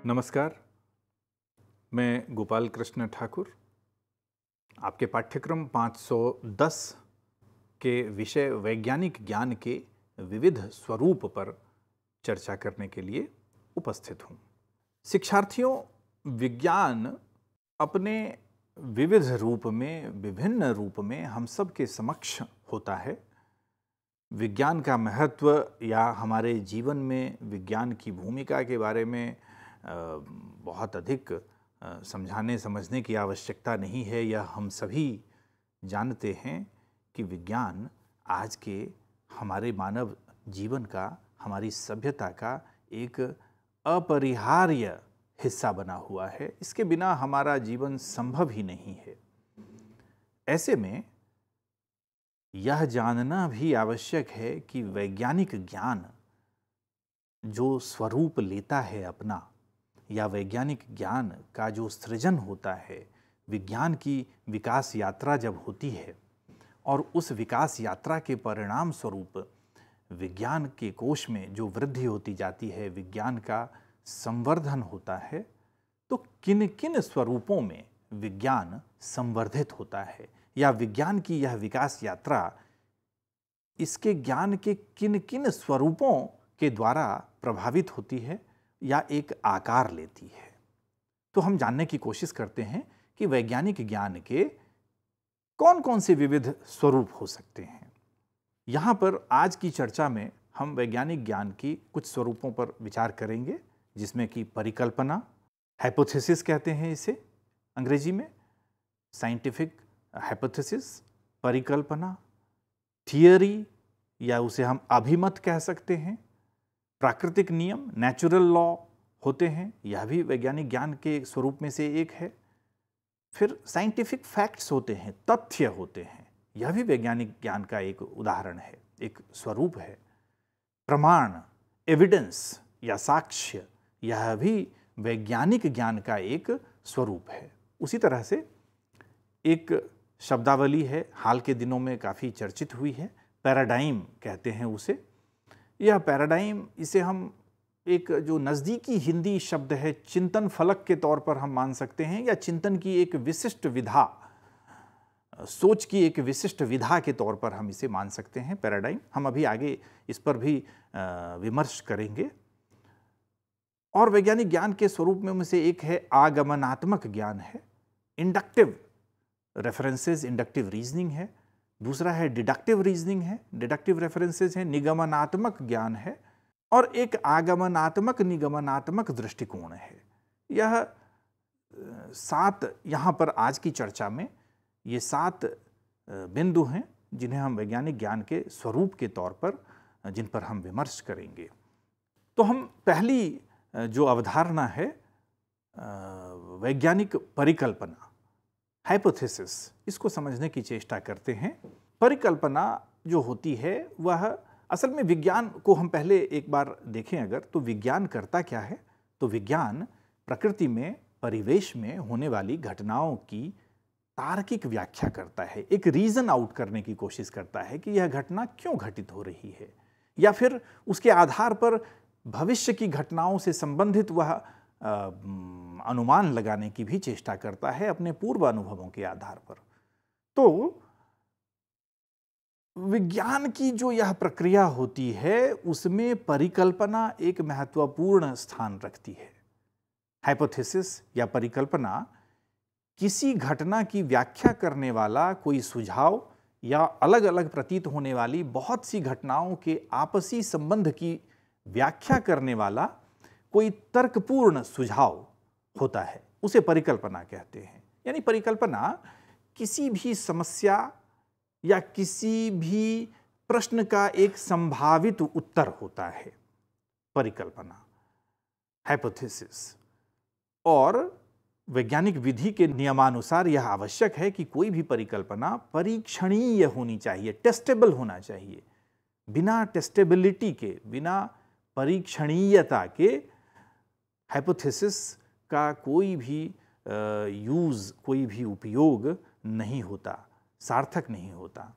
नमस्कार, मैं गोपाल कृष्ण ठाकुर आपके पाठ्यक्रम 510 के विषय वैज्ञानिक ज्ञान के विविध स्वरूप पर चर्चा करने के लिए उपस्थित हूँ। शिक्षार्थियों, विज्ञान अपने विविध रूप में, विभिन्न रूप में हम सब के समक्ष होता है। विज्ञान का महत्व या हमारे जीवन में विज्ञान की भूमिका के बारे में बहुत अधिक समझाने समझने की आवश्यकता नहीं है। यह हम सभी जानते हैं कि विज्ञान आज के हमारे मानव जीवन का, हमारी सभ्यता का एक अपरिहार्य हिस्सा बना हुआ है। इसके बिना हमारा जीवन संभव ही नहीं है। ऐसे में यह जानना भी आवश्यक है कि वैज्ञानिक ज्ञान जो स्वरूप लेता है अपना, या वैज्ञानिक ज्ञान का जो सृजन होता है, विज्ञान की विकास यात्रा जब होती है और उस विकास यात्रा के परिणाम स्वरूप विज्ञान के कोश में जो वृद्धि होती जाती है, विज्ञान का संवर्धन होता है, तो किन किन स्वरूपों में विज्ञान संवर्धित होता है, या विज्ञान की यह विकास यात्रा इसके ज्ञान के किन किन स्वरूपों के द्वारा प्रभावित होती है या एक आकार लेती है। तो हम जानने की कोशिश करते हैं कि वैज्ञानिक ज्ञान के कौन कौन से विविध स्वरूप हो सकते हैं। यहाँ पर आज की चर्चा में हम वैज्ञानिक ज्ञान की कुछ स्वरूपों पर विचार करेंगे, जिसमें कि परिकल्पना, हाइपोथेसिस कहते हैं इसे अंग्रेजी में, साइंटिफिक हाइपोथेसिस, परिकल्पना, थियरी या उसे हम अभिमत कह सकते हैं, प्राकृतिक नियम, नेचुरल लॉ होते हैं, यह भी वैज्ञानिक ज्ञान के स्वरूप में से एक है। फिर साइंटिफिक फैक्ट्स होते हैं, तथ्य होते हैं, यह भी वैज्ञानिक ज्ञान का एक उदाहरण है, एक स्वरूप है। प्रमाण, एविडेंस या साक्ष्य, यह भी वैज्ञानिक ज्ञान का एक स्वरूप है। उसी तरह से एक शब्दावली है, हाल के दिनों में काफ़ी चर्चित हुई है, पैराडाइम कहते हैं उसे। यह पैराडाइम, इसे हम एक जो नज़दीकी हिंदी शब्द है चिंतन फलक के तौर पर हम मान सकते हैं, या चिंतन की एक विशिष्ट विधा, सोच की एक विशिष्ट विधा के तौर पर हम इसे मान सकते हैं, पैराडाइम। हम अभी आगे इस पर भी विमर्श करेंगे। और वैज्ञानिक ज्ञान के स्वरूप में से एक है आगमनात्मक ज्ञान है, इंडक्टिव रेफरेंसेस, इंडक्टिव रीजनिंग है। दूसरा है डिडक्टिव रीजनिंग है, डिडक्टिव रेफरेंसेस है, निगमनात्मक ज्ञान है, और एक आगमनात्मक निगमनात्मक दृष्टिकोण है। यह 7 यहाँ पर आज की चर्चा में ये 7 बिंदु हैं जिन्हें हम वैज्ञानिक ज्ञान के स्वरूप के तौर पर, जिन पर हम विमर्श करेंगे। तो हम पहली जो अवधारणा है वैज्ञानिक परिकल्पना, हाइपोथेसिस, इसको समझने की चेष्टा करते हैं। परिकल्पना जो होती है वह असल में, विज्ञान को हम पहले एक बार देखें अगर, तो विज्ञान करता क्या है। तो विज्ञान प्रकृति में, परिवेश में होने वाली घटनाओं की तार्किक व्याख्या करता है, एक रीजन आउट करने की कोशिश करता है कि यह घटना क्यों घटित हो रही है, या फिर उसके आधार पर भविष्य की घटनाओं से संबंधित वह अनुमान लगाने की भी चेष्टा करता है अपने पूर्व अनुभवों के आधार पर। तो विज्ञान की जो यह प्रक्रिया होती है उसमें परिकल्पना एक महत्वपूर्ण स्थान रखती है। हाइपोथेसिस या परिकल्पना किसी घटना की व्याख्या करने वाला कोई सुझाव, या अलग अलग प्रतीत होने वाली बहुत सी घटनाओं के आपसी संबंध की व्याख्या करने वाला कोई तर्कपूर्ण सुझाव होता है, उसे परिकल्पना कहते हैं। यानी परिकल्पना किसी भी समस्या या किसी भी प्रश्न का एक संभावित उत्तर होता है, परिकल्पना, हाइपोथेसिस। और वैज्ञानिक विधि के नियमानुसार यह आवश्यक है कि कोई भी परिकल्पना परीक्षणीय होनी चाहिए, टेस्टेबल होना चाहिए। बिना टेस्टेबिलिटी के, बिना परीक्षणीयता के हाइपोथेसिस का कोई भी यूज़, कोई भी उपयोग नहीं होता, सार्थक नहीं होता।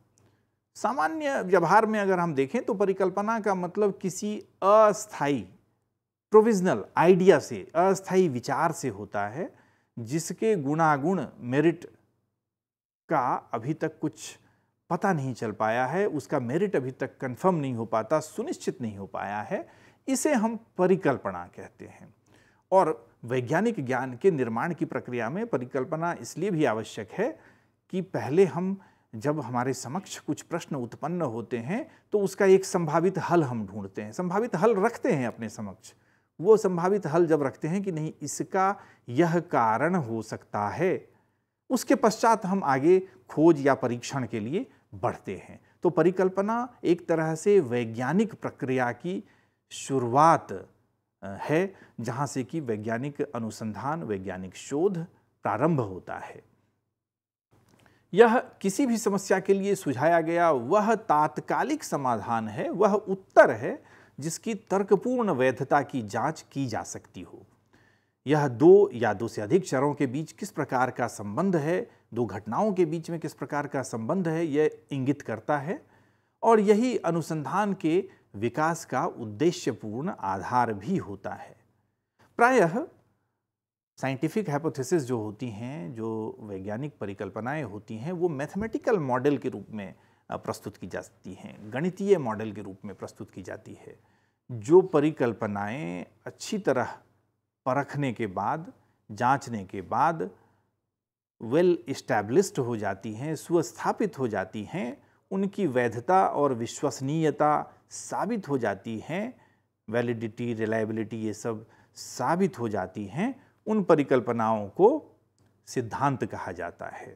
सामान्य व्यवहार में अगर हम देखें तो परिकल्पना का मतलब किसी अस्थायी प्रोविजनल आइडिया से, अस्थायी विचार से होता है, जिसके गुणागुण मेरिट का अभी तक कुछ पता नहीं चल पाया है, उसका मेरिट अभी तक कंफर्म नहीं हो पाता, सुनिश्चित नहीं हो पाया है, इसे हम परिकल्पना कहते हैं। और वैज्ञानिक ज्ञान के निर्माण की प्रक्रिया में परिकल्पना इसलिए भी आवश्यक है कि पहले हम जब हमारे समक्ष कुछ प्रश्न उत्पन्न होते हैं तो उसका एक संभावित हल हम ढूंढते हैं, संभावित हल रखते हैं अपने समक्ष। वो संभावित हल जब रखते हैं कि नहीं, इसका यह कारण हो सकता है, उसके पश्चात हम आगे खोज या परीक्षण के लिए बढ़ते हैं। तो परिकल्पना एक तरह से वैज्ञानिक प्रक्रिया की शुरुआत है, जहाँ से कि वैज्ञानिक अनुसंधान, वैज्ञानिक शोध प्रारंभ होता है। यह किसी भी समस्या के लिए सुझाया गया वह तात्कालिक समाधान है, वह उत्तर है जिसकी तर्कपूर्ण वैधता की जांच की जा सकती हो। यह दो या दो से अधिक चरों के बीच किस प्रकार का संबंध है, दो घटनाओं के बीच में किस प्रकार का संबंध है, यह इंगित करता है। और यही अनुसंधान के विकास का उद्देश्यपूर्ण आधार भी होता है। प्रायः साइंटिफिक हाइपोथेसिस जो होती हैं, जो वैज्ञानिक परिकल्पनाएं होती हैं, वो मैथमेटिकल मॉडल के रूप में प्रस्तुत की जाती हैं, गणितीय मॉडल के रूप में प्रस्तुत की जाती है। जो परिकल्पनाएं अच्छी तरह परखने के बाद, जांचने के बाद वेल इस्टेब्लिश्ड हो जाती हैं, सुस्थापित हो जाती हैं, उनकी वैधता और विश्वसनीयता साबित हो जाती हैं, वैलिडिटी, रिलायबिलिटी ये सब साबित हो जाती हैं, उन परिकल्पनाओं को सिद्धांत कहा जाता है।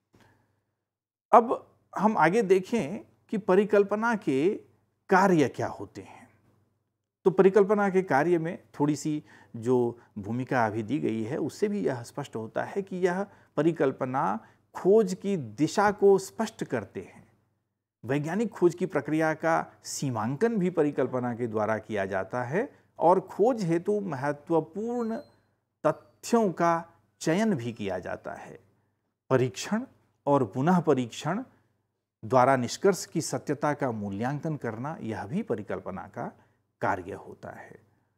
अब हम आगे देखें कि परिकल्पना के कार्य क्या होते हैं। तो परिकल्पना के कार्य में थोड़ी सी जो भूमिका अभी दी गई है, उससे भी यह स्पष्ट होता है कि यह परिकल्पना खोज की दिशा को स्पष्ट करते हैं। वैज्ञानिक खोज की प्रक्रिया का सीमांकन भी परिकल्पना के द्वारा किया जाता है और खोज हेतु महत्वपूर्ण तथ्यों का चयन भी किया जाता है। परीक्षण और पुनः परीक्षण द्वारा निष्कर्ष की सत्यता का मूल्यांकन करना, यह भी परिकल्पना का कार्य होता है।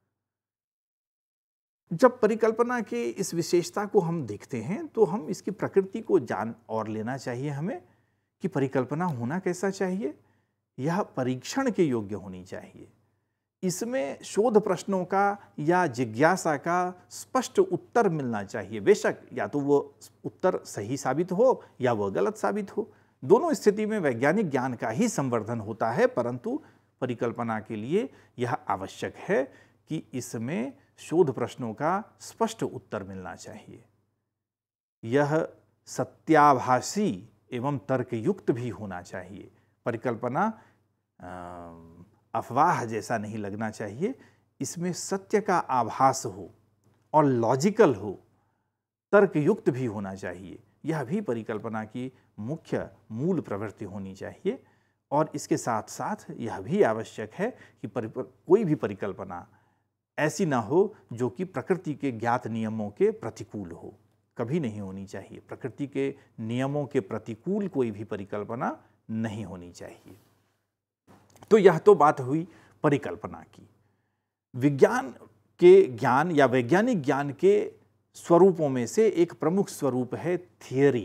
जब परिकल्पना के इस विशेषता को हम देखते हैं तो हम इसकी प्रकृति को जान और लेना चाहिए हमें कि परिकल्पना होना कैसा चाहिए। यह परीक्षण के योग्य होनी चाहिए। इसमें शोध प्रश्नों का या जिज्ञासा का स्पष्ट उत्तर मिलना चाहिए। बेशक या तो वो उत्तर सही साबित हो या वह गलत साबित हो, दोनों स्थिति में वैज्ञानिक ज्ञान का ही संवर्धन होता है, परंतु परिकल्पना के लिए यह आवश्यक है कि इसमें शोध प्रश्नों का स्पष्ट उत्तर मिलना चाहिए। यह सत्याभासी एवं तर्कयुक्त भी होना चाहिए। परिकल्पना अफवाह जैसा नहीं लगना चाहिए, इसमें सत्य का आभास हो और लॉजिकल हो, तर्कयुक्त भी होना चाहिए। यह भी परिकल्पना की मुख्य मूल प्रवृत्ति होनी चाहिए। और इसके साथ साथ यह भी आवश्यक है कि कोई भी परिकल्पना ऐसी ना हो जो कि प्रकृति के ज्ञात नियमों के प्रतिकूल हो, कभी नहीं होनी चाहिए। प्रकृति के नियमों के प्रतिकूल कोई भी परिकल्पना नहीं होनी चाहिए। तो यह तो बात हुई परिकल्पना की। विज्ञान के ज्ञान या वैज्ञानिक ज्ञान के स्वरूपों में से एक प्रमुख स्वरूप है थियरी,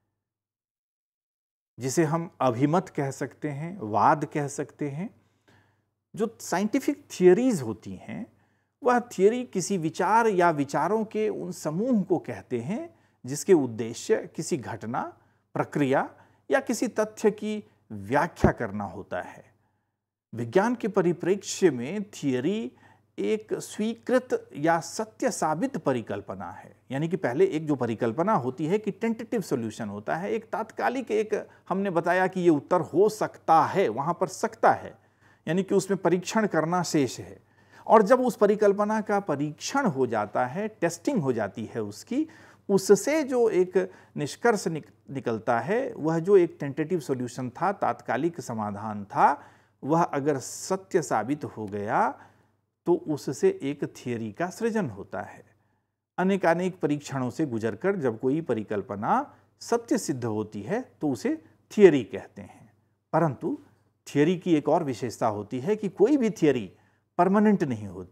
जिसे हम अभिमत कह सकते हैं, वाद कह सकते हैं। जो साइंटिफिक थियरीज होती हैं, वह थियरी किसी विचार या विचारों के उन समूह को कहते हैं जिसके उद्देश्य किसी घटना, प्रक्रिया या किसी तथ्य की व्याख्या करना होता है। विज्ञान के परिप्रेक्ष्य में थियरी एक स्वीकृत या सत्य साबित परिकल्पना है। यानी कि पहले एक जो परिकल्पना होती है कि टेंटेटिव सॉल्यूशन होता है, एक तात्कालिक, एक हमने बताया कि ये उत्तर हो सकता है, वहाँ पर सकता है, यानी कि उसमें परीक्षण करना शेष है। और जब उस परिकल्पना का परीक्षण हो जाता है, टेस्टिंग हो जाती है उसकी, उससे जो एक निष्कर्ष निकलता है, वह जो एक टेंटेटिव सॉल्यूशन था, तात्कालिक समाधान था, वह अगर सत्य साबित हो गया तो उससे एक थियरी का सृजन होता है। अनेकानेक परीक्षणों से गुजरकर जब कोई परिकल्पना सत्य सिद्ध होती है तो उसे थियरी कहते हैं। परंतु थियरी की एक और विशेषता होती है कि कोई भी थियरी परमानेंट नहीं होती।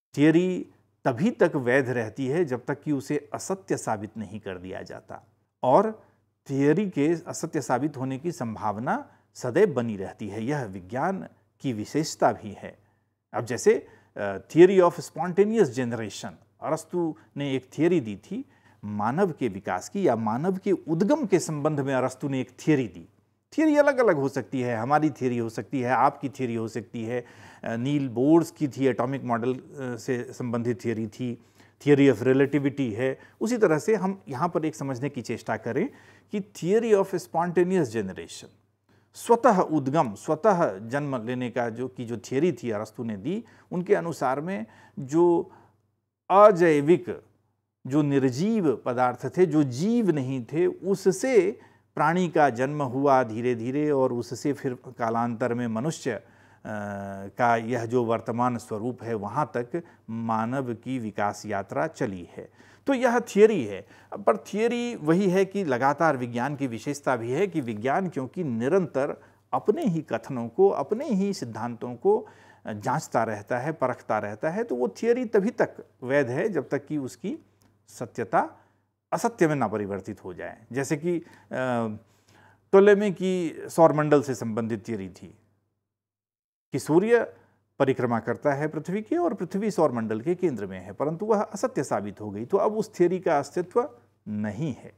थियरी तभी तक वैध रहती है जब तक कि उसे असत्य साबित नहीं कर दिया जाता, और थियरी के असत्य साबित होने की संभावना सदैव बनी रहती है। यह विज्ञान की विशेषता भी है। अब जैसे थियरी ऑफ स्पॉन्टेनियस जनरेशन, अरस्तु ने एक थियरी दी थी मानव के विकास की, या मानव के उद्गम के संबंध में अरस्तु ने एक थियरी दी। थियरी अलग अलग हो सकती है, हमारी थियरी हो सकती है, आपकी थियरी हो सकती है, नील बोर्स की थी, एटॉमिक मॉडल से संबंधित थियरी थी, थियरी ऑफ रिलेटिविटी है। उसी तरह से हम यहाँ पर एक समझने की चेष्टा करें कि थियरी ऑफ स्पॉन्टेनियस जनरेशन, स्वतः उद्गम, स्वतः जन्म लेने का जो थियरी थी अरस्तु ने दी, उनके अनुसार में जो अजैविक, जो निर्जीव पदार्थ थे, जो जीव नहीं थे, उससे प्राणी का जन्म हुआ धीरे धीरे, और उससे फिर कालांतर में मनुष्य का यह जो वर्तमान स्वरूप है वहाँ तक मानव की विकास यात्रा चली है। तो यह थियरी है। पर थियरी वही है कि लगातार विज्ञान की विशेषता भी है कि विज्ञान क्योंकि निरंतर अपने ही कथनों को, अपने ही सिद्धांतों को जांचता रहता है, परखता रहता है, तो वो थियरी तभी तक वैध है जब तक कि उसकी सत्यता असत्य में ना परिवर्तित हो जाए। जैसे कि टोलेमी की सौरमंडल से संबंधित थियरी थी कि सूर्य परिक्रमा करता है पृथ्वी की और पृथ्वी सौरमंडल के केंद्र में है, परंतु वह असत्य साबित हो गई, तो अब उस थियरी का अस्तित्व नहीं है।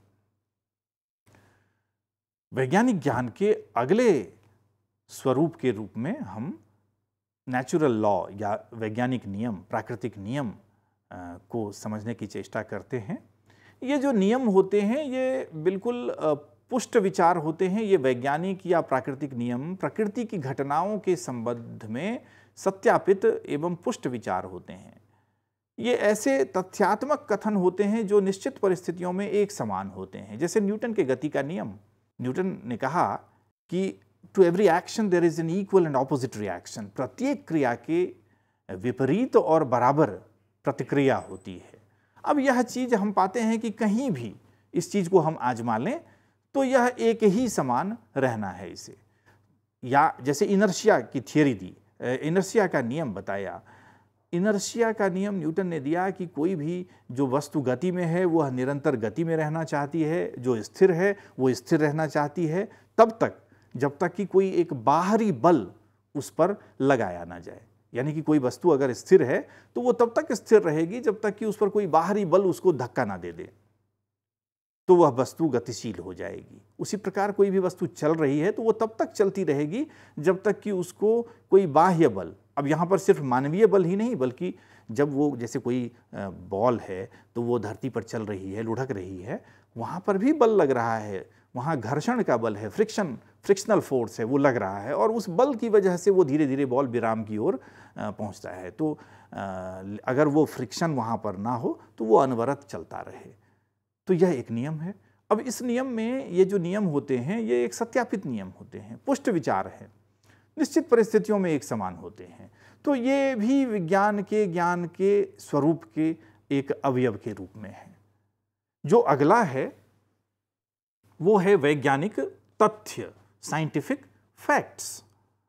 वैज्ञानिक ज्ञान के अगले स्वरूप के रूप में हम नेचुरल लॉ या वैज्ञानिक नियम, प्राकृतिक नियम को समझने की चेष्टा करते हैं। ये जो नियम होते हैं ये बिल्कुल पुष्ट विचार होते हैं। ये वैज्ञानिक या प्राकृतिक नियम प्रकृति की घटनाओं के संबंध में सत्यापित एवं पुष्ट विचार होते हैं। ये ऐसे तथ्यात्मक कथन होते हैं जो निश्चित परिस्थितियों में एक समान होते हैं। जैसे न्यूटन के गति का नियम। न्यूटन ने कहा कि to every action there is an equal and opposite reaction. प्रत्येक क्रिया के विपरीत और बराबर प्रतिक्रिया होती है। अब यह चीज हम पाते हैं कि कहीं भी इस चीज को हम आजमा लें तो यह एक ही समान रहना है इसे। या जैसे इनर्शिया की थियरी दी, इनर्शिया का नियम बताया। इनर्शिया का नियम न्यूटन ने दिया कि कोई भी जो वस्तु गति में है वह निरंतर गति में रहना चाहती है, जो स्थिर है वो स्थिर रहना चाहती है तब तक जब तक कि कोई एक बाहरी बल उस पर लगाया ना जाए। यानी कि कोई वस्तु अगर स्थिर है तो वो तब तक स्थिर रहेगी जब तक कि उस पर कोई बाहरी बल उसको धक्का ना दे दे, तो वह वस्तु गतिशील हो जाएगी। उसी प्रकार कोई भी वस्तु चल रही है तो वो तब तक चलती रहेगी जब तक कि उसको कोई बाह्य बल, अब यहाँ पर सिर्फ मानवीय बल ही नहीं बल्कि जब वो जैसे कोई बॉल है तो वो धरती पर चल रही है, लुढ़क रही है, वहाँ पर भी बल लग रहा है, वहाँ घर्षण का बल है, फ्रिक्शनल फोर्स है वो लग रहा है, और उस बल की वजह से वो धीरे धीरे बॉल विराम की ओर पहुँचता है। तो अगर वो फ्रिक्शन वहाँ पर ना हो तो वो अनवरत चलता रहे। तो यह एक नियम है। अब इस नियम में ये जो नियम होते हैं ये एक सत्यापित नियम होते हैं, पुष्ट विचार है, निश्चित परिस्थितियों में एक समान होते हैं। तो ये भी विज्ञान के ज्ञान के स्वरूप के एक अवयव के रूप में है। जो अगला है वो है वैज्ञानिक तथ्य, साइंटिफिक फैक्ट्स।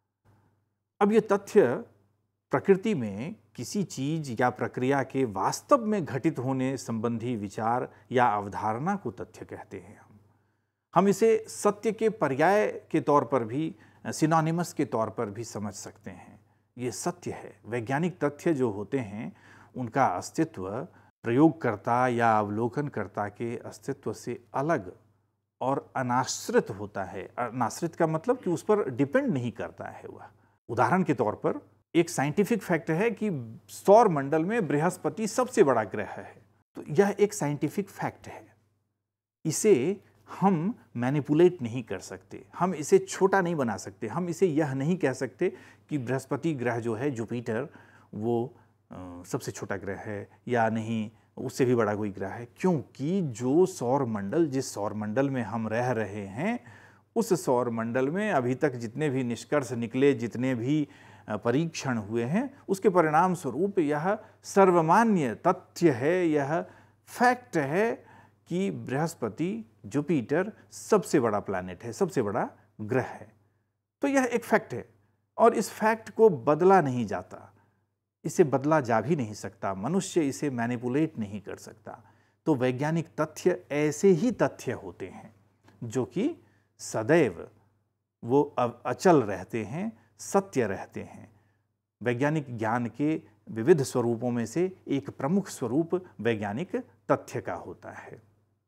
अब ये तथ्य प्रकृति में किसी चीज या प्रक्रिया के वास्तव में घटित होने संबंधी विचार या अवधारणा को तथ्य कहते हैं। हम इसे सत्य के पर्याय के तौर पर भी, सिनोनिमस के तौर पर भी समझ सकते हैं। ये सत्य है। वैज्ञानिक तथ्य जो होते हैं उनका अस्तित्व प्रयोगकर्ता या अवलोकनकर्ता के अस्तित्व से अलग और अनाश्रित होता है। अनाश्रित का मतलब कि उस पर डिपेंड नहीं करता है वह। उदाहरण के तौर पर एक साइंटिफिक फैक्ट है कि सौर मंडल में बृहस्पति सबसे बड़ा ग्रह है। तो यह एक साइंटिफिक फैक्ट है। इसे हम मैनिपुलेट नहीं कर सकते, हम इसे छोटा नहीं बना सकते। हम इसे यह नहीं कह सकते कि बृहस्पति ग्रह जो है, जुपिटर, वो सबसे छोटा ग्रह है या नहीं उससे भी बड़ा कोई ग्रह है, क्योंकि जो सौर मंडल, जिस सौर मंडल में हम रह रहे हैं उस सौर मंडल में अभी तक जितने भी निष्कर्ष निकले, जितने भी परीक्षण हुए हैं, उसके परिणाम स्वरूप यह सर्वमान्य तथ्य है, यह फैक्ट है कि बृहस्पति, जुपिटर सबसे बड़ा प्लैनेट है, सबसे बड़ा ग्रह है। तो यह एक फैक्ट है और इस फैक्ट को बदला नहीं जाता। इसे बदला जा भी नहीं सकता, मनुष्य इसे मैनिपुलेट नहीं कर सकता। तो वैज्ञानिक तथ्य ऐसे ही तथ्य होते हैं जो कि सदैव वो अचल रहते हैं, सत्य रहते हैं। वैज्ञानिक ज्ञान के विविध स्वरूपों में से एक प्रमुख स्वरूप वैज्ञानिक तथ्य का होता है।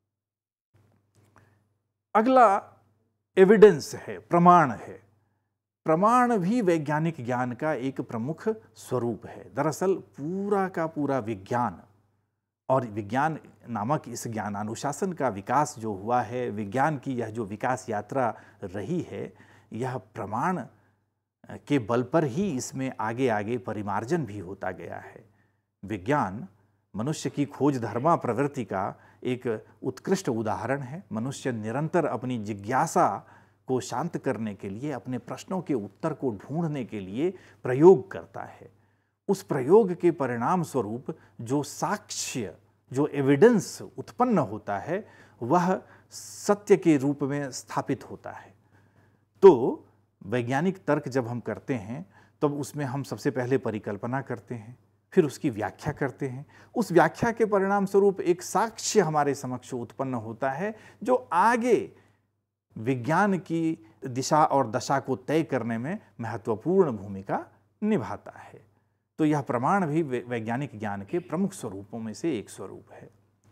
अगला एविडेंस है, प्रमाण है। प्रमाण भी वैज्ञानिक ज्ञान का एक प्रमुख स्वरूप है। दरअसल पूरा का पूरा विज्ञान और विज्ञान नामक इस ज्ञानानुशासन का विकास जो हुआ है, विज्ञान की यह जो विकास यात्रा रही है, यह प्रमाण के बल पर ही इसमें आगे आगे परिमार्जन भी होता गया है। विज्ञान मनुष्य की खोज धर्मा प्रवृत्ति का एक उत्कृष्ट उदाहरण है। मनुष्य निरंतर अपनी जिज्ञासा को शांत करने के लिए, अपने प्रश्नों के उत्तर को ढूंढने के लिए प्रयोग करता है। उस प्रयोग के परिणाम स्वरूप जो साक्ष्य, जो एविडेंस उत्पन्न होता है, वह सत्य के रूप में स्थापित होता है। तो वैज्ञानिक तर्क जब हम करते हैं तब उसमें हम सबसे पहले परिकल्पना करते हैं, फिर उसकी व्याख्या करते हैं। उस व्याख्या के परिणाम स्वरूप एक साक्ष्य हमारे समक्ष उत्पन्न होता है जो आगे विज्ञान की दिशा और दशा को तय करने में महत्वपूर्ण भूमिका निभाता है। तो यह प्रमाण भी वैज्ञानिक ज्ञान के प्रमुख स्वरूपों में से एक स्वरूप है।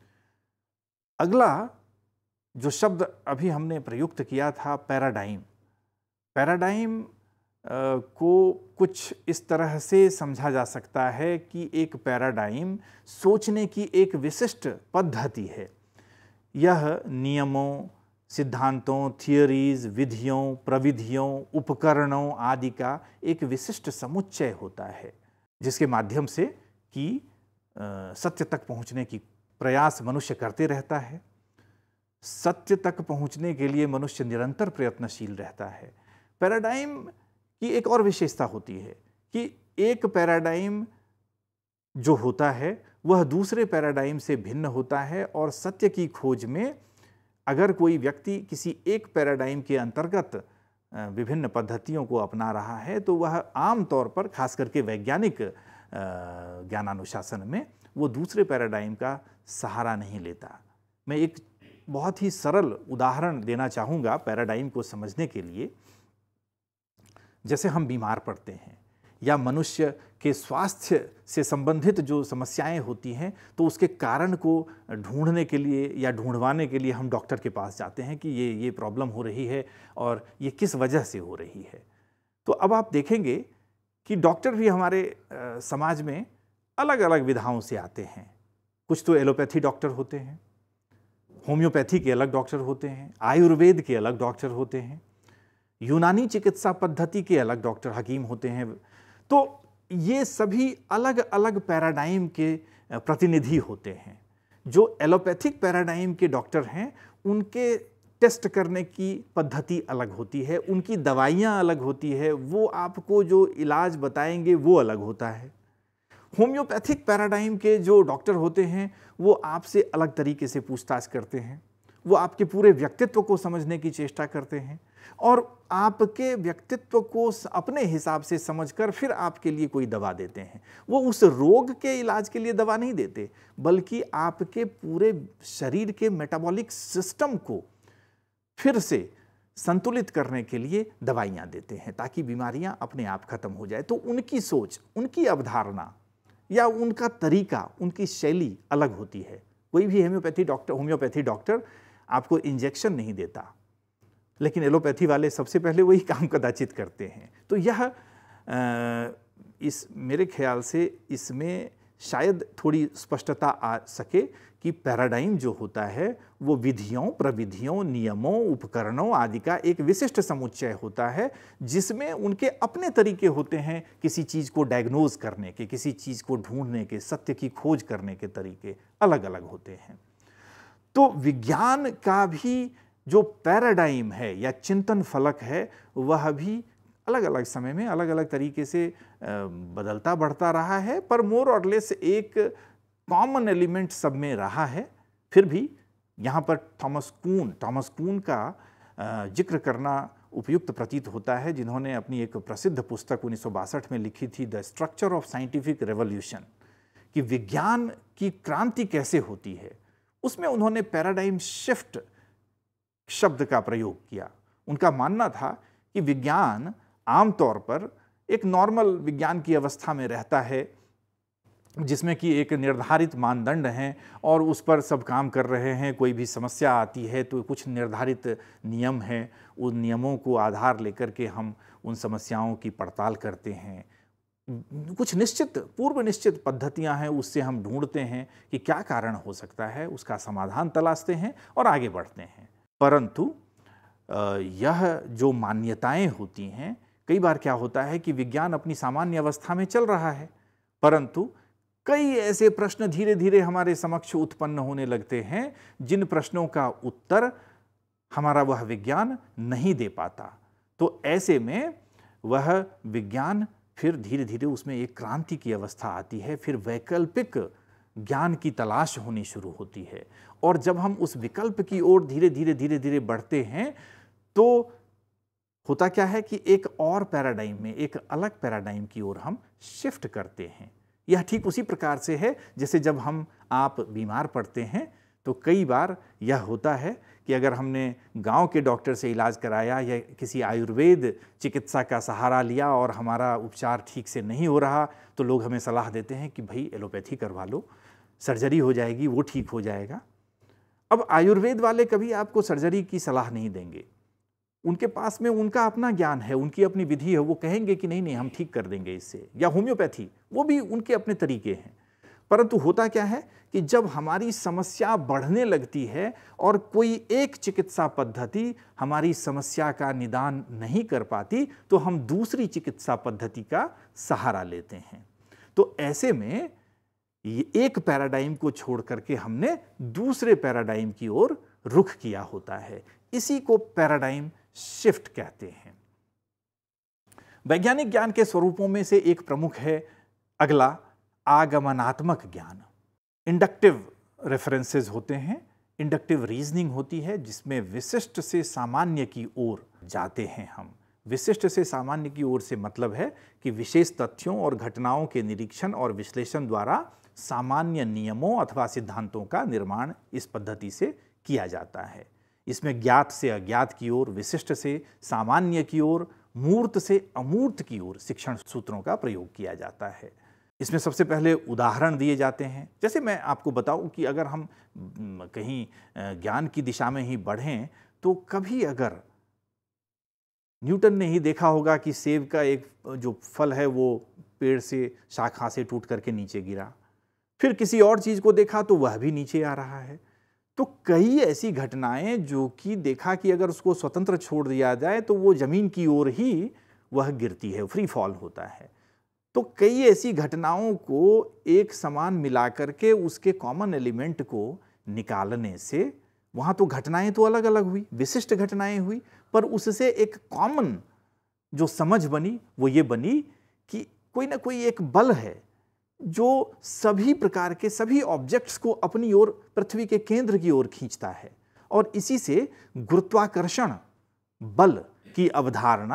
अगला जो शब्द अभी हमने प्रयुक्त किया था, पैराडाइम। पैराडाइम को कुछ इस तरह से समझा जा सकता है कि एक पैराडाइम सोचने की एक विशिष्ट पद्धति है। यह नियमों, सिद्धांतों, थियरीज, विधियों, प्रविधियों, उपकरणों आदि का एक विशिष्ट समुच्चय होता है, जिसके माध्यम से कि सत्य तक पहुंचने की प्रयास मनुष्य करते रहता है। सत्य तक पहुंचने के लिए मनुष्य निरंतर प्रयत्नशील रहता है। पैराडाइम की एक और विशेषता होती है कि एक पैराडाइम जो होता है वह दूसरे पैराडाइम से भिन्न होता है, और सत्य की खोज में अगर कोई व्यक्ति किसी एक पैराडाइम के अंतर्गत विभिन्न पद्धतियों को अपना रहा है तो वह आम तौर पर, खास करके वैज्ञानिक ज्ञानानुशासन में, वो दूसरे पैराडाइम का सहारा नहीं लेता। मैं एक बहुत ही सरल उदाहरण देना चाहूँगा पैराडाइम को समझने के लिए। जैसे हम बीमार पड़ते हैं या मनुष्य के स्वास्थ्य से संबंधित जो समस्याएं होती हैं, तो उसके कारण को ढूंढने के लिए या ढूंढवाने के लिए हम डॉक्टर के पास जाते हैं कि ये प्रॉब्लम हो रही है और ये किस वजह से हो रही है। तो अब आप देखेंगे कि डॉक्टर भी हमारे समाज में अलग अलग विधाओं से आते हैं। कुछ तो एलोपैथी डॉक्टर होते हैं, होम्योपैथी के अलग डॉक्टर होते हैं, आयुर्वेद के अलग डॉक्टर होते हैं, यूनानी चिकित्सा पद्धति के अलग डॉक्टर हकीम होते हैं। तो ये सभी अलग अलग पैराडाइम के प्रतिनिधि होते हैं। जो एलोपैथिक पैराडाइम के डॉक्टर हैं, उनके टेस्ट करने की पद्धति अलग होती है, उनकी दवाइयाँ अलग होती है, वो आपको जो इलाज बताएंगे वो अलग होता है। होम्योपैथिक पैराडाइम के जो डॉक्टर होते हैं वो आपसे अलग तरीके से पूछताछ करते हैं, वो आपके पूरे व्यक्तित्व को समझने की चेष्टा करते हैं और आपके व्यक्तित्व को अपने हिसाब से समझकर फिर आपके लिए कोई दवा देते हैं। वो उस रोग के इलाज के लिए दवा नहीं देते, बल्कि आपके पूरे शरीर के मेटाबॉलिक सिस्टम को फिर से संतुलित करने के लिए दवाइयाँ देते हैं ताकि बीमारियाँ अपने आप खत्म हो जाए। तो उनकी सोच, उनकी अवधारणा या उनका तरीका, उनकी शैली अलग होती है। कोई भी होम्योपैथी डॉक्टर आपको इंजेक्शन नहीं देता, लेकिन एलोपैथी वाले सबसे पहले वही काम कदाचित करते हैं। तो यह मेरे ख्याल से इसमें शायद थोड़ी स्पष्टता आ सके कि पैराडाइम जो होता है वो विधियों, प्रविधियों, नियमों, उपकरणों आदि का एक विशिष्ट समुच्चय होता है, जिसमें उनके अपने तरीके होते हैं किसी चीज़ को डायग्नोज करने के, किसी चीज़ को ढूंढने के, सत्य की खोज करने के तरीके अलग अलग होते हैं। तो विज्ञान का भी जो पैराडाइम है या चिंतन फलक है, वह भी अलग अलग समय में अलग अलग तरीके से बदलता बढ़ता रहा है, पर मोर और लेस एक कॉमन एलिमेंट सब में रहा है। फिर भी यहाँ पर थॉमस कून का जिक्र करना उपयुक्त प्रतीत होता है, जिन्होंने अपनी एक प्रसिद्ध पुस्तक 1962 में लिखी थी, the structure of scientific revolution, कि विज्ञान की क्रांति कैसे होती है। उसमें उन्होंने पैराडाइम शिफ्ट शब्द का प्रयोग किया। उनका मानना था कि विज्ञान आमतौर पर एक नॉर्मल विज्ञान की अवस्था में रहता है, जिसमें कि एक निर्धारित मानदंड हैं और उस पर सब काम कर रहे हैं। कोई भी समस्या आती है तो कुछ निर्धारित नियम हैं, उन नियमों को आधार लेकर के हम उन समस्याओं की पड़ताल करते हैं। कुछ निश्चित पूर्व निश्चित पद्धतियां हैं, उससे हम ढूंढते हैं कि क्या कारण हो सकता है, उसका समाधान तलाशते हैं और आगे बढ़ते हैं। परंतु यह जो मान्यताएं होती हैं, कई बार क्या होता है कि विज्ञान अपनी सामान्य अवस्था में चल रहा है, परंतु कई ऐसे प्रश्न धीरे धीरे हमारे समक्ष उत्पन्न होने लगते हैं जिन प्रश्नों का उत्तर हमारा वह विज्ञान नहीं दे पाता। तो ऐसे में वह विज्ञान फिर धीरे धीरे उसमें एक क्रांति की अवस्था आती है, फिर वैकल्पिक ज्ञान की तलाश होनी शुरू होती है। और जब हम उस विकल्प की ओर धीरे धीरे बढ़ते हैं तो होता क्या है कि एक और पैराडाइम में, एक अलग पैराडाइम की ओर हम शिफ्ट करते हैं। यह ठीक उसी प्रकार से है जैसे जब आप बीमार पड़ते हैं तो कई बार यह होता है कि अगर हमने गांव के डॉक्टर से इलाज कराया या किसी आयुर्वेद चिकित्सा का सहारा लिया और हमारा उपचार ठीक से नहीं हो रहा, तो लोग हमें सलाह देते हैं कि भाई एलोपैथी करवा लो, सर्जरी हो जाएगी, वो ठीक हो जाएगा। अब आयुर्वेद वाले कभी आपको सर्जरी की सलाह नहीं देंगे, उनके पास में उनका अपना ज्ञान है, उनकी अपनी विधि है, वो कहेंगे कि नहीं नहीं हम ठीक कर देंगे इससे। या होम्योपैथी, वो भी उनके अपने तरीके हैं। परंतु होता क्या है कि जब हमारी समस्या बढ़ने लगती है और कोई एक चिकित्सा पद्धति हमारी समस्या का निदान नहीं कर पाती, तो हम दूसरी चिकित्सा पद्धति का सहारा लेते हैं। तो ऐसे में ये एक पैराडाइम को छोड़ करके हमने दूसरे पैराडाइम की ओर रुख किया होता है। इसी को पैराडाइम शिफ्ट कहते हैं। वैज्ञानिक ज्ञान के स्वरूपों में से एक प्रमुख है अगला, आगमनात्मक ज्ञान। इंडक्टिव रेफरेंसेस होते हैं, इंडक्टिव रीजनिंग होती है, जिसमें विशिष्ट से सामान्य की ओर जाते हैं हम। विशिष्ट से सामान्य की ओर से मतलब है कि विशेष तथ्यों और घटनाओं के निरीक्षण और विश्लेषण द्वारा सामान्य नियमों अथवा सिद्धांतों का निर्माण इस पद्धति से किया जाता है। इसमें ज्ञात से अज्ञात की ओर, विशिष्ट से सामान्य की ओर, मूर्त से अमूर्त की ओर शिक्षण सूत्रों का प्रयोग किया जाता है। इसमें सबसे पहले उदाहरण दिए जाते हैं। जैसे मैं आपको बताऊं कि अगर हम कहीं ज्ञान की दिशा में ही बढ़ें तो कभी अगर न्यूटन ने ही देखा होगा कि सेब का एक जो फल है वो पेड़ से, शाखा से टूट करके नीचे गिरा, फिर किसी और चीज़ को देखा तो वह भी नीचे आ रहा है। तो कई ऐसी घटनाएं जो कि देखा कि अगर उसको स्वतंत्र छोड़ दिया जाए तो वो जमीन की ओर ही वह गिरती है, फ्री फॉल होता है। तो कई ऐसी घटनाओं को एक समान मिलाकर के उसके कॉमन एलिमेंट को निकालने से, वहाँ तो घटनाएं तो अलग अलग हुई, विशिष्ट घटनाएं हुई, पर उससे एक कॉमन जो समझ बनी वो ये बनी कि कोई ना कोई एक बल है जो सभी प्रकार के सभी ऑब्जेक्ट्स को अपनी ओर, पृथ्वी के केंद्र की ओर खींचता है। और इसी से गुरुत्वाकर्षण बल की अवधारणा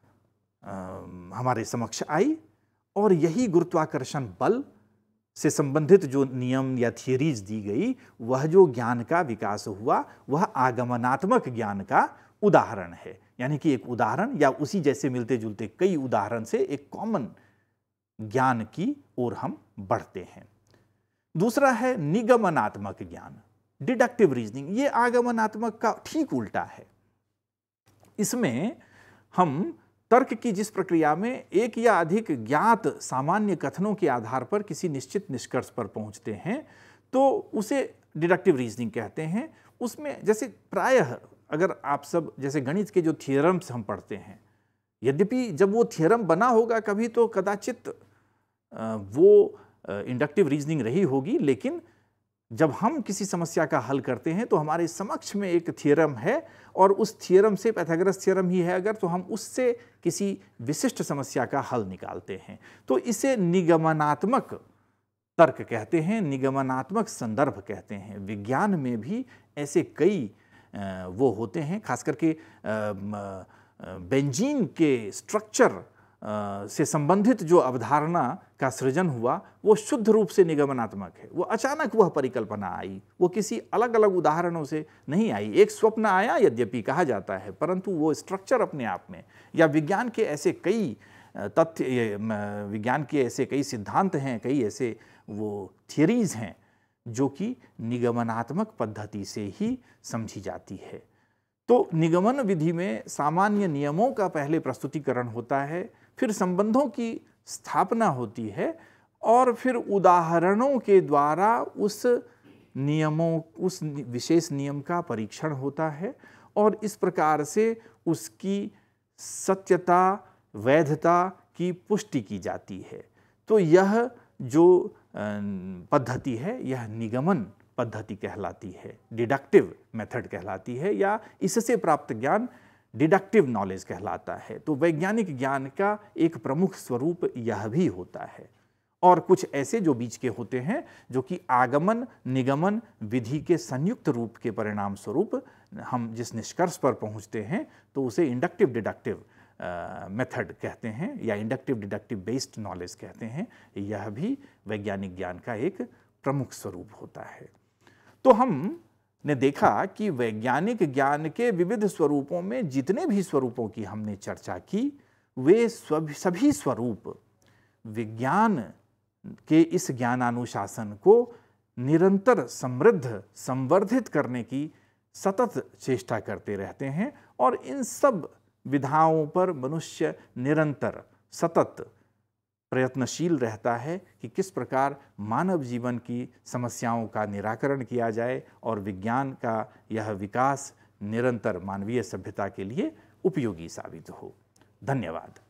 हमारे समक्ष आई और यही गुरुत्वाकर्षण बल से संबंधित जो नियम या थियरीज दी गई, वह जो ज्ञान का विकास हुआ वह आगमनात्मक ज्ञान का उदाहरण है। यानी कि एक उदाहरण या उसी जैसे मिलते जुलते कई उदाहरण से एक कॉमन ज्ञान की ओर हम बढ़ते हैं। दूसरा है निगमनात्मक ज्ञान, डिडक्टिव रीजनिंग। ये आगमनात्मक का ठीक उल्टा है। इसमें हम तर्क की जिस प्रक्रिया में एक या अधिक ज्ञात सामान्य कथनों के आधार पर किसी निश्चित निष्कर्ष पर पहुंचते हैं तो उसे डिडक्टिव रीजनिंग कहते हैं। उसमें जैसे प्रायः अगर आप सब जैसे गणित के जो थियरम्स हम पढ़ते हैं, यद्यपि जब वो थियरम बना होगा कभी तो कदाचित वो इंडक्टिव रीजनिंग रही होगी, लेकिन जब हम किसी समस्या का हल करते हैं तो हमारे समक्ष में एक थियरम है और उस थियरम से, पाइथागोरस थियरम ही है अगर, तो हम उससे किसी विशिष्ट समस्या का हल निकालते हैं। तो इसे निगमनात्मक तर्क कहते हैं, निगमनात्मक संदर्भ कहते हैं। विज्ञान में भी ऐसे कई वो होते हैं, खास करके बेंजीन के स्ट्रक्चर से संबंधित जो अवधारणा का सृजन हुआ वो शुद्ध रूप से निगमनात्मक है। वो अचानक वह परिकल्पना आई, वो किसी अलग अलग उदाहरणों से नहीं आई। एक स्वप्न आया यद्यपि कहा जाता है, परंतु वो स्ट्रक्चर अपने आप में, या विज्ञान के ऐसे कई तथ्य, विज्ञान के ऐसे कई सिद्धांत हैं, कई ऐसे वो थियरीज हैं जो कि निगमनात्मक पद्धति से ही समझी जाती है। तो निगमन विधि में सामान्य नियमों का पहले प्रस्तुतिकरण होता है, फिर संबंधों की स्थापना होती है और फिर उदाहरणों के द्वारा उस विशेष नियम का परीक्षण होता है और इस प्रकार से उसकी सत्यता, वैधता की पुष्टि की जाती है। तो यह जो पद्धति है यह निगमन पद्धति कहलाती है, डिडक्टिव मेथड कहलाती है, या इससे प्राप्त ज्ञान डिडक्टिव नॉलेज कहलाता है। तो वैज्ञानिक ज्ञान का एक प्रमुख स्वरूप यह भी होता है। और कुछ ऐसे जो बीच के होते हैं जो कि आगमन निगमन विधि के संयुक्त रूप के परिणाम स्वरूप हम जिस निष्कर्ष पर पहुंचते हैं तो उसे इंडक्टिव डिडक्टिव मेथड कहते हैं या इंडक्टिव डिडक्टिव बेस्ड नॉलेज कहते हैं। यह भी वैज्ञानिक ज्ञान का एक प्रमुख स्वरूप होता है। तो हमने देखा कि वैज्ञानिक ज्ञान के विविध स्वरूपों में जितने भी स्वरूपों की हमने चर्चा की वे सभी स्वरूप विज्ञान के इस ज्ञानानुशासन को निरंतर समृद्ध संवर्धित करने की सतत चेष्टा करते रहते हैं और इन सब विधाओं पर मनुष्य निरंतर सतत प्रयत्नशील रहता है कि किस प्रकार मानव जीवन की समस्याओं का निराकरण किया जाए और विज्ञान का यह विकास निरंतर मानवीय सभ्यता के लिए उपयोगी साबित हो। धन्यवाद।